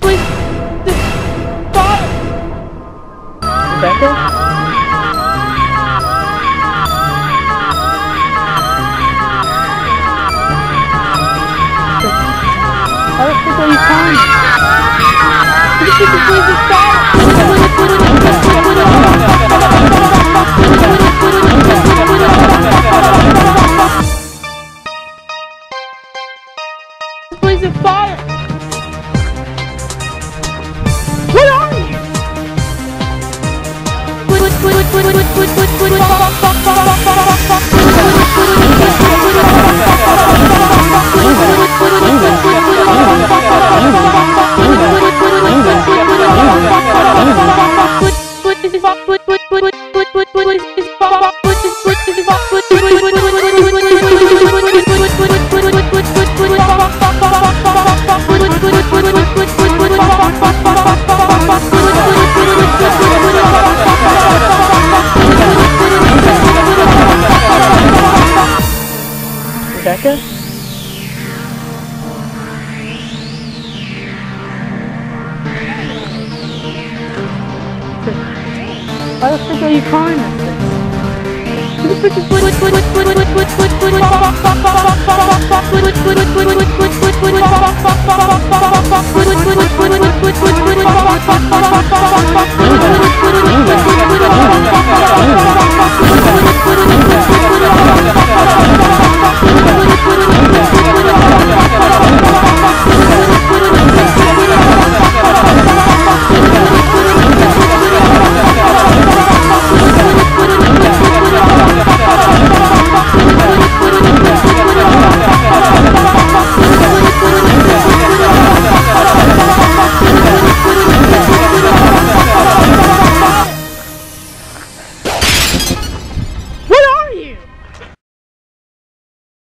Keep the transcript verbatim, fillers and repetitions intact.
Rebecca? I don't think that he's fine. What if you can please just stop? This place is fire! What are you? Rebecca? Why the frick are you crying at this? Who the frick is this?